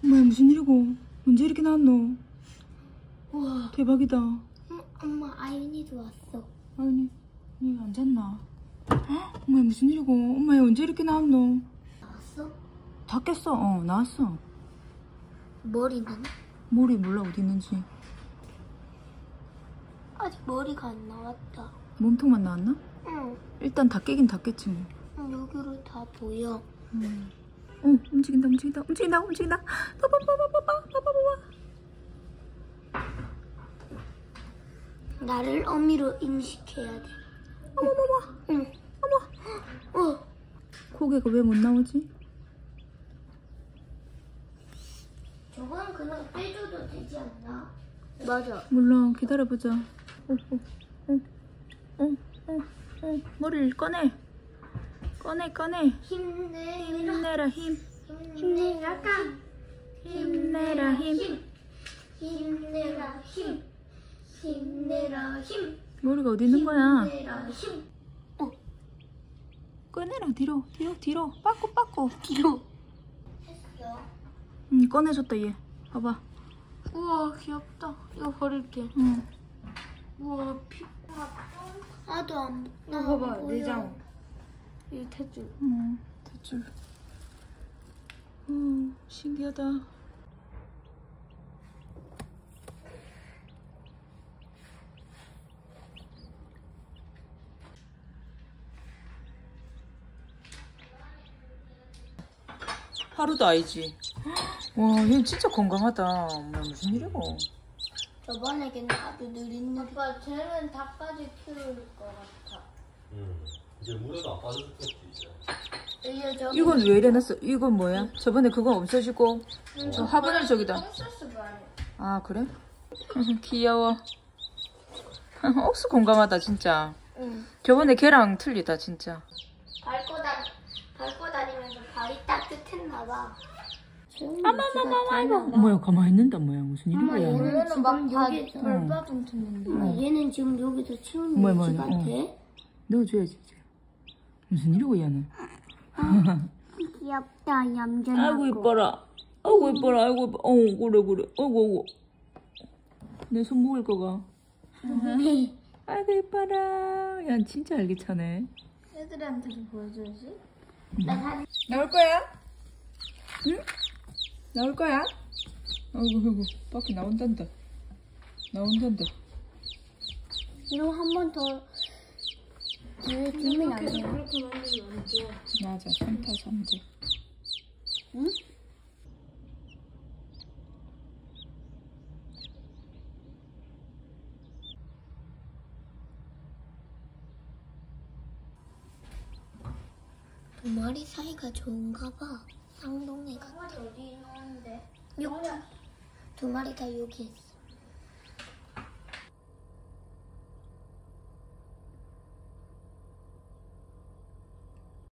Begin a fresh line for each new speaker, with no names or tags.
엄마 무슨 일이고? 언제 이렇게 나왔노?
우와.
대박이다.
엄마 아윤이도 왔어.
아니, 얘 안 잤나? 엄마 무슨 일이고? 엄마 얘 언제 이렇게 나왔노?
나왔어?
다 깼어. 나왔어.
머리는?
머리 몰라 어디 있는지.
아직 머리가 안 나왔다.
몸통만 나왔나?
응.
일단 다 깨긴 다 깼지 뭐.
여기로 다 보여.
움직인다. 봐봐.
나를 어미로 인식해야 돼.
어머머머.
응.
어머. 고개가 왜 못 나오지?
저건 그냥 빼줘도 되지 않나? 맞아.
몰라. 기다려보자. 머리를 꺼내. 꺼내.
힘내라.
힘.
힘내라 힘.
머리가 어디 있는 거야?
힘내라 힘.
꺼내라. 뒤로. 빠꾸.
뒤로. 했어.
꺼내줬다 얘. 봐봐.
우와 귀엽다. 이거 버릴게. 우와 피. 나도 안. 나
봐봐,
보여.
내장.
이 탯줄.
대출. 신기하다. 하루도 아니지. 와, 얘 진짜 건강하다. 엄마 무슨 일이고?
저번에 걔는 아주 느릿느릿. 아빠 쟤는 닭까지 키울 것 같아.
이제 물에도 안 빠졌겠지 이제.
이건 왜 이래놨어? 이건 뭐야? 저번에 그거 없어지고 저 화분을 저기다. 아 그래? 귀여워. 억수 건강하다 진짜.
응.
저번에 걔랑 틀리다 진짜.
밟고 다니면서 발이 따뜻했나봐.
아이고. 뭐야 가만히 있는다 뭐야 무슨 일이야?
얘는 막 여기
벌받은
쳤는데. 얘는 지금 여기서 치우는
뭐야,
지 같아.
넣어줘야지 이제. 무슨 일이고 얘는?
귀엽다 얌전하고.
아이고 이뻐라. 아이고 이뻐라. 아이고 이뻐. 그래. 아이고. 내 손 먹을 거가. 아이고 이뻐라. 야 진짜 알기차네.
애들한테 좀 보여줘야지.
나올 거야? 응? 나올 거야? 아이고 밖에 나온단다.
이거 한 번 더 주면 안 돼.
맞아 3타 3대.
응? 두 마리 사이가 좋은가 봐. 쌍둥이 같아. 어디 있는데? 두 마리 다 여기 있어.